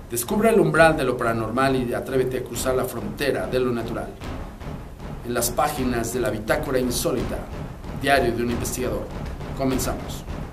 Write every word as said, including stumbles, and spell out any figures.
Descubre el umbral de lo paranormal y atrévete a cruzar la frontera de lo natural. En las páginas de la Bitácora Insólita, diario de un investigador. Comenzamos.